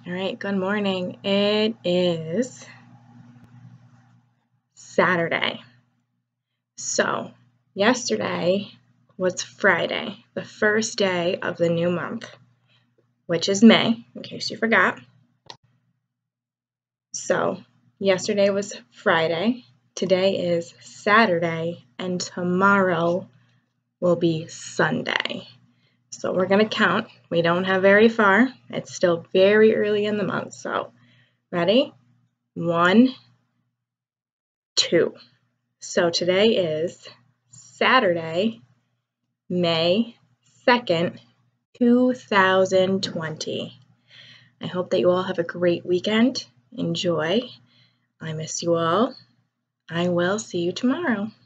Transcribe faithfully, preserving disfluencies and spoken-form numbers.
All right, good morning. It is Saturday. So, yesterday was Friday, the first day of the new month, which is May, in case you forgot. So, yesterday was Friday, today is Saturday, and tomorrow will be Sunday. So, we're going to count. We don't have very far. It's still very early in the month. So, ready? One, two. So today is Saturday, May second, two thousand twenty. I hope that you all have a great weekend. Enjoy. I miss you all. I will see you tomorrow.